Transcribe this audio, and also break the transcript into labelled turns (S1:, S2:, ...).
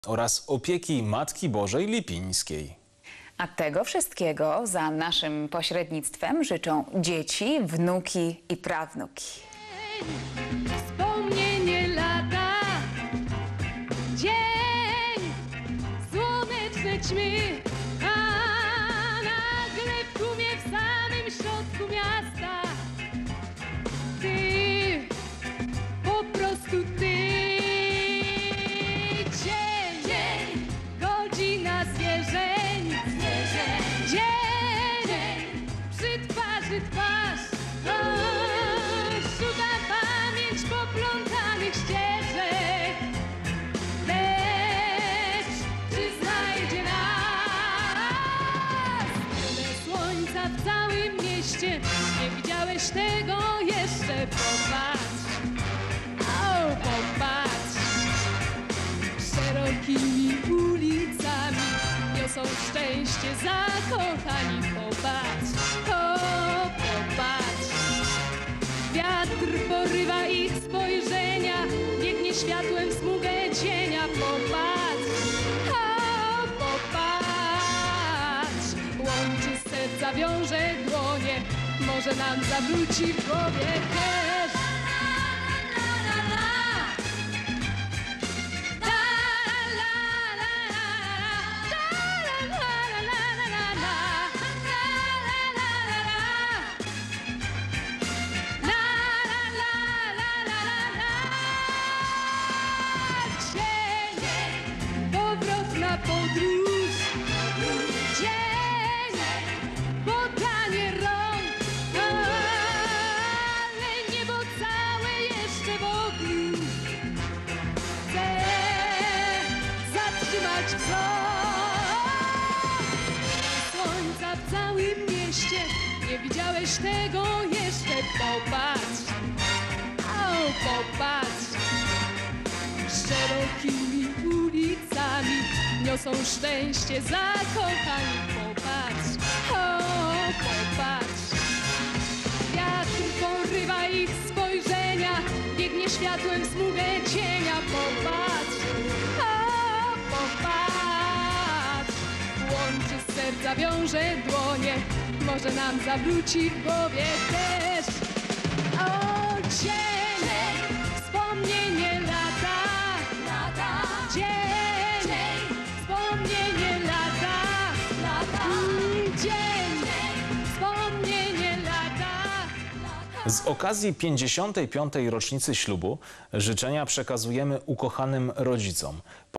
S1: oraz opieki Matki Bożej Lipińskiej.
S2: A tego wszystkiego za naszym pośrednictwem życzą dzieci, wnuki i prawnuki.
S3: Wspomnienie lata, dzień, słoneczne ćmy, a nagle w tłumie w samym środku miasta ty, po prostu ty. Dzień, godzina zwierzeń, dzień, przy twarzy twarz, szuka pamięć poplątanych ścieżek. Lecz czy znajdzie nas? Tyle słońca w całym mieście, nie widziałeś tego jeszcze. Popatrz, popatrz, szerokimi ulicami niosą szczęście zakochani. Popatrz, popatrz, wiatr porywa ich spojrzenia, biegnie światłem w smugę cienia. Popatrz, popatrz, łączy serca, wiąże dłonie, może nam zawróci w głowie też. Powrotna podróż, dzień, podanie rąk, ale niebo całe jeszcze wokół chce zatrzymać wzrok. Słońca w całym mieście, nie widziałeś tego jeszcze. Popatrz, popatrz, szerokimi ulicami niosą szczęście zakochani. Popatrz, popatrz, wiatr porywa ich spojrzenia, biegnie światłem w smugę cienia. Popatrz, popatrz, łączy serca, wiąże dłonie, może nam zawróci w głowie też. Dzień, wspomnienie lata, dzień, wspomnienie lata, dzień, wspomnienie lata.
S1: Z okazji 55. rocznicy ślubu życzenia przekazujemy ukochanym rodzicom.